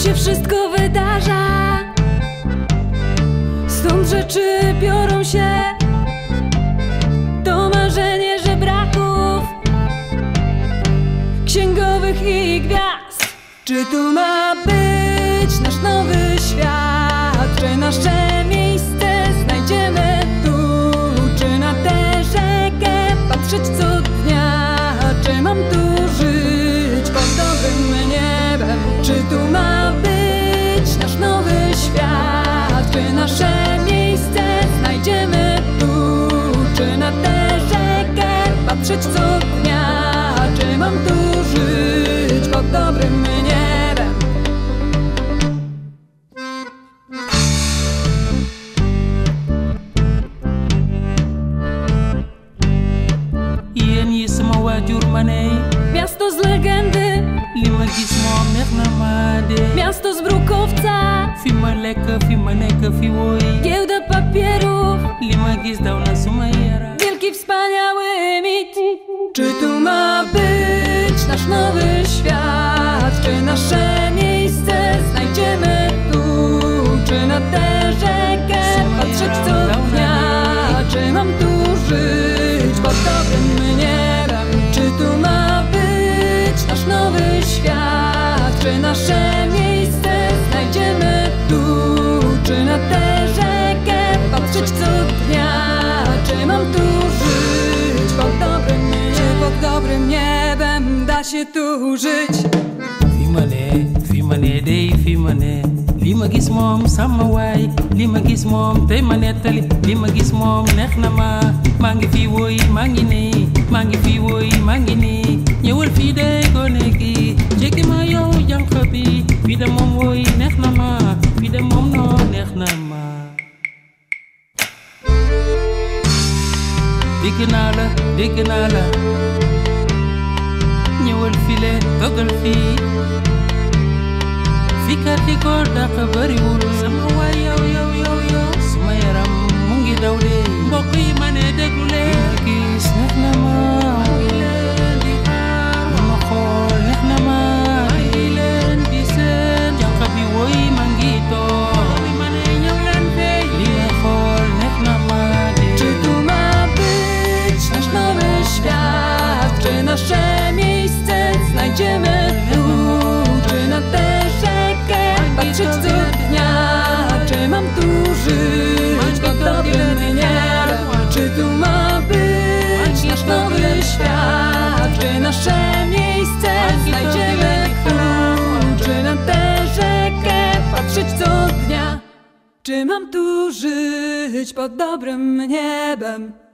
się wszystko wydarza. Stąd rzeczy biorą się. To marzenie żebraków, księgowych i gwiazd. Czy tu ma być nasz nowy świat? Czy nasze miejsce znajdziemy tu? Czy na tę rzekę patrzeć co dnia? Czy mam tu żyć pod dobrym niebem? Czy tu ma być nasz nowy świat? Czy nasze miejsce znajdziemy tu? Czy na tę rzekę patrzeć co dnia? Czy mam tu żyć pod dobrym niebem? Yéen yi sama waajur ma ne Miasto z legendy, li ma gis moom neex na ma de. miasto z brukowca, Fi ma lekk fi ma nekk fi woy giełda papierów, li ma gis daw na suma yaram. wielki wspaniały mit. Czy tu ma być nasz nowy świat? Czy nasze miejsce znajdziemy tu? Czy na tę rzekę patrzeć co dnia? Czy mam tu żyć pod dobrym niebem? Czy tu ma być nasz nowy świat? Czy nasze miejsce znajdziemy tu? Czy na tę rzekę patrzeć co dnia? Czy mam tu żyć pod dobrym niebem? Czy pod dobrym niebem da się tu żyć? Fi ma ne dey fi ma ne li ma gis moom sama waay li ma gis moom tey ma nettali li ma gis moom neex na ma. Maa ngi fi woy maa ngi nii maa ngi fi woy maa ngi nii ñëwal fii de gone gi jéggi ma yow jànq bi fii de moom woy neex na ma fii de moom noo neex na ma. dégg naa la ñëwal file toggal fii fi kat di ko dàq bariwul sama waay yow suma yaram mu ngi daw de. Mbokk yi ma ne déglu leen gis neex na ma ngi leen di xaar ma xool neex na ma ngi leen di seen jànq bi woy ma ngi toog ma ne ñëw leen fee li ma xool neex na ma de. Czy tu ma być nasz nowy świat? Czy nasze miejsce znajdziemy tu? Czy na tę rzekę patrzeć co dnia? Czy mam tu żyć pod dobrym niebem? Czy tu ma być nasz nowy świat? Czy nasze miejsce znajdziemy tu? Czy na tę rzekę patrzeć co dnia? Czy mam tu żyć pod dobrym niebem?